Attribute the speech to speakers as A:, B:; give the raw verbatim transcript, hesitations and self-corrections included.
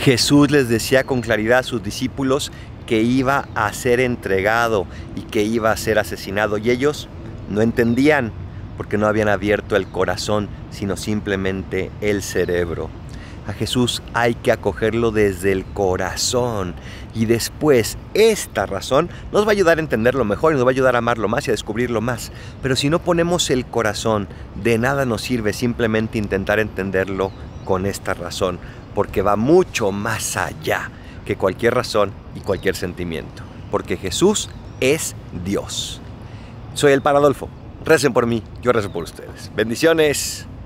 A: Jesús les decía con claridad a sus discípulos que iba a ser entregado y que iba a ser asesinado, y ellos no entendían porque no habían abierto el corazón, sino simplemente el cerebro. A Jesús hay que acogerlo desde el corazón, y después esta razón nos va a ayudar a entenderlo mejor y nos va a ayudar a amarlo más y a descubrirlo más. Pero si no ponemos el corazón, de nada nos sirve simplemente intentar entenderlo con esta razón, porque va mucho más allá que cualquier razón y cualquier sentimiento, porque Jesús es Dios. Soy el Padre Adolfo. Recen por mí, yo rezo por ustedes. Bendiciones.